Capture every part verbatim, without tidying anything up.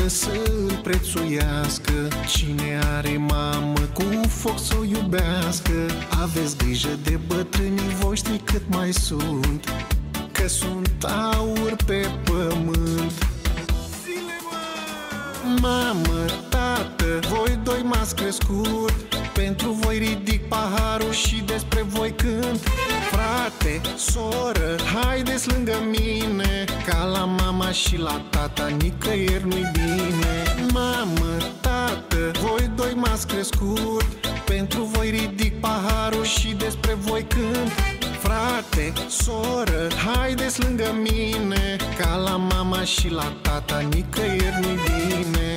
uită să-l prețuiască. Cine are mamă cu foc să o iubească. Aveți grijă de bătrânii voștri cât mai sunt, că sunt aur pe pământ. Mamă, tată, voi doi m-ați crescut, pentru voi ridic paharul și despre voi cânt. Frate, soră, haideți lângă mine, ca la mama și la tata nicăieri nu-i bine. Mamă, tată, voi doi m-ați crescut, pentru voi ridic paharul și despre voi cânt. Frate, soră, haideți lângă mine, ca la mama și la tata nicăieri nu-i bine.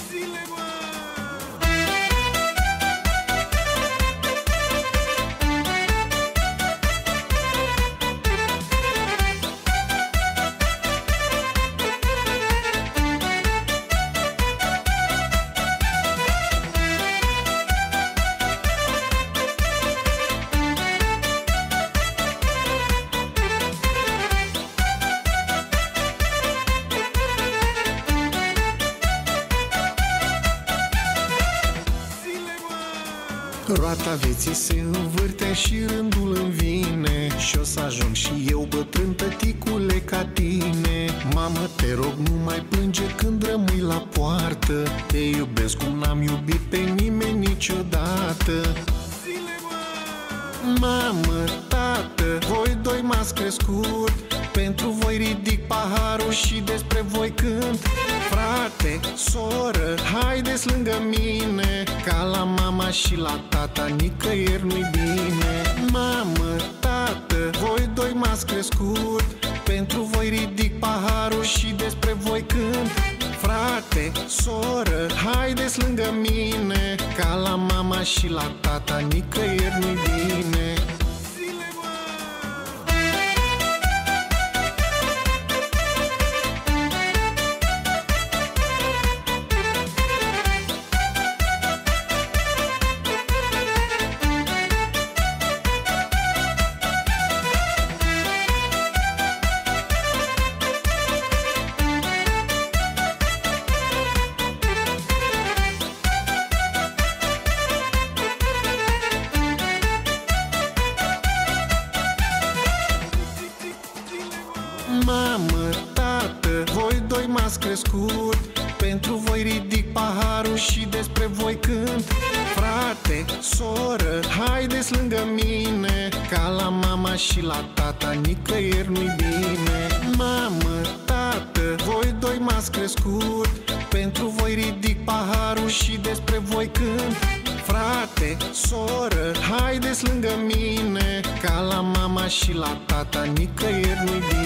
Roata vieții se învârte și rândul îmi vine, și o să ajung și eu bătrân, tăticule, ca tine. Mamă, te rog, nu mai plânge când rămâi la poartă, te iubesc cum n-am iubit pe nimeni niciodată. Mamă, tată, voi doi m-ați crescut, pentru voi ridic paharul și despre voi cânt. Frate, soră, haideți lângă mine, ca la mama și la tata nicăieri nu-i bine. Mamă, tată, voi doi m-ați crescut, pentru voi ridic paharul și despre voi cânt. Frate, soră, haideți lângă mine, ca la mama și la tata nicăieri nu-i bine. Mamă, tată, voi doi m-ați crescut, pentru voi ridic paharul și despre voi cânt. Frate, soră, haideți lângă mine, ca la mama și la tata nicăieri nu-i bine. Mamă, tată, voi doi m-ați crescut, pentru voi ridic paharul și despre voi cânt. Frate, soră, haideți lângă mine, ca la mama și la tata nicăieri nu-i bine.